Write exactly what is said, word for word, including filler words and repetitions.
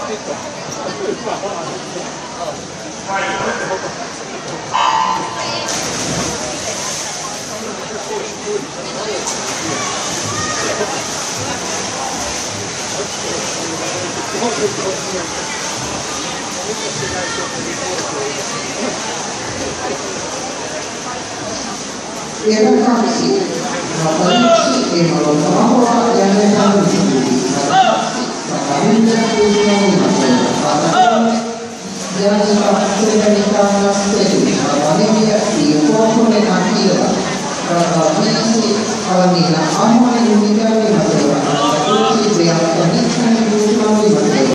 Erä kaksi. Rata yksi. Emma Lotta-Ahola ja Lena Lundqvist. Rata kaksi. Rata yhdeksän. Rata kolme. Jannika Severikaannas Telis. Rata neljä. Tiio Kohkonen Akila. Rata viisi. Almina Ahonen Jumikäylimäkelä. Rata kuusi. Beatta Nikkanen Juusola Limakelä.